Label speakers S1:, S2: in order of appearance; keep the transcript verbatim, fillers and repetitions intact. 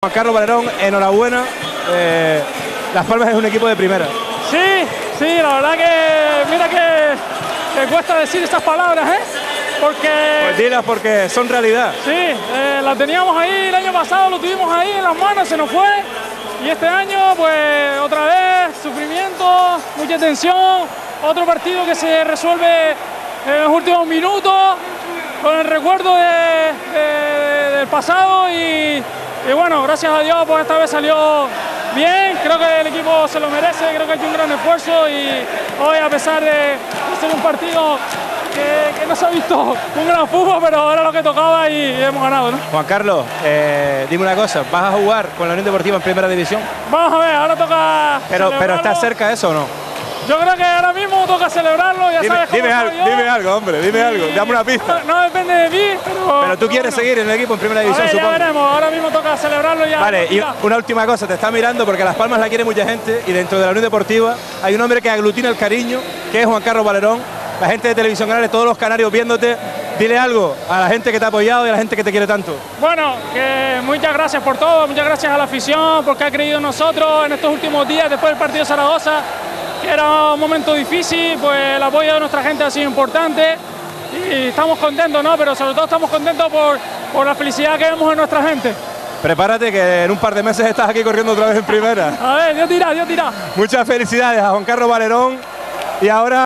S1: Juan Carlos Valerón, enhorabuena. Eh, Las Palmas es un equipo de primera.
S2: Sí, sí, la verdad que mira que me cuesta decir estas palabras, ¿eh? Porque...
S1: Pues dilas porque son realidad.
S2: Sí, eh, la teníamos ahí el año pasado, lo tuvimos ahí en las manos, se nos fue. Y este año, pues otra vez, sufrimiento, mucha tensión. Otro partido que se resuelve en los últimos minutos, con el recuerdo de, de, del pasado. Y, y bueno, gracias a Dios, pues esta vez salió bien. Creo que el equipo se lo merece, creo que ha hecho un gran esfuerzo. Y hoy, a pesar de, de ser un partido que, que no se ha visto un gran fútbol, pero era lo que tocaba y hemos ganado, ¿no?
S1: Juan Carlos, eh, dime una cosa, ¿vas a jugar con la Unión Deportiva en Primera División?
S2: Vamos a ver, ahora toca
S1: Pero, pero ¿estás cerca de eso o no?
S2: Yo creo que ahora mismo toca celebrarlo, ya
S1: dime,
S2: sabes cómo
S1: dime,
S2: soy
S1: algo,
S2: yo.
S1: dime algo, hombre, dime
S2: Y
S1: algo, dame una pista.
S2: No, no depende de mí, pero...
S1: Pero tú quieres
S2: bueno,
S1: seguir en el equipo en Primera
S2: a
S1: División,
S2: ver,
S1: supongo.
S2: ya veremos, ahora mismo toca celebrarlo ya.
S1: Vale, y
S2: Ya.
S1: una última cosa, te está mirando porque Las Palmas la quiere mucha gente y dentro de la Unión Deportiva hay un hombre que aglutina el cariño, que es Juan Carlos Valerón. La gente de Televisión Canales, todos los canarios viéndote, dile algo a la gente que te ha apoyado y a la gente que te quiere tanto.
S2: Bueno, que muchas gracias por todo, muchas gracias a la afición porque ha creído en nosotros en estos últimos días después del partido de Zaragoza, que era un momento difícil, pues el apoyo de nuestra gente ha sido importante y estamos contentos, ¿no? Pero sobre todo estamos contentos por, por la felicidad que vemos en nuestra gente.
S1: Prepárate que en un par de meses estás aquí corriendo otra vez en Primera.
S2: A ver, Dios dirá, Dios dirá.
S1: Muchas felicidades a Juan Carlos Valerón y ahora...